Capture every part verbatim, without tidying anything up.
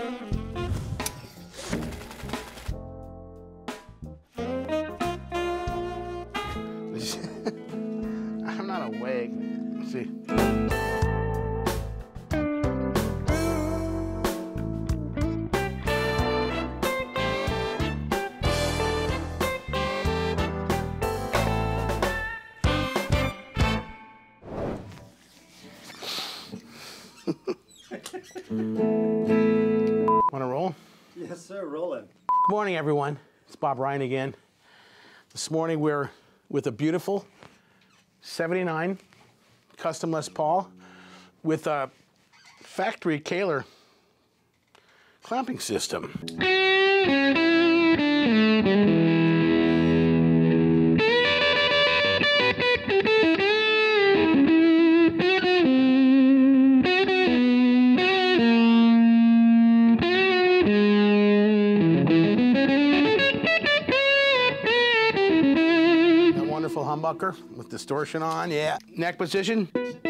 I'm not awake. Let's see. Want to roll? Yes, sir, rolling. Good morning, everyone. It's Bob Ryan again. This morning we're with a beautiful seventy-nine Custom Les Paul with a factory Kaler clamping system. Wonderful humbucker with distortion on, yeah. Neck position.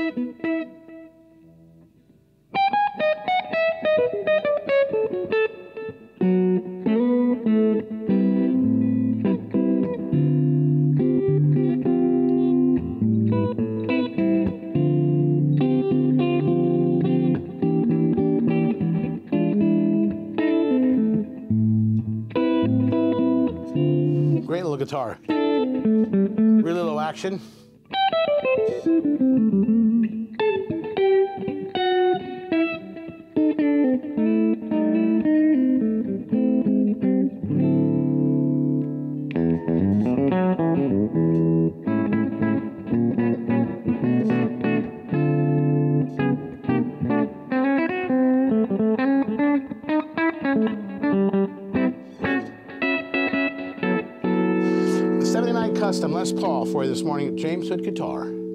Great little guitar. Really low action. seventy-nine Custom Les Paul for you this morning at James Hood Guitar.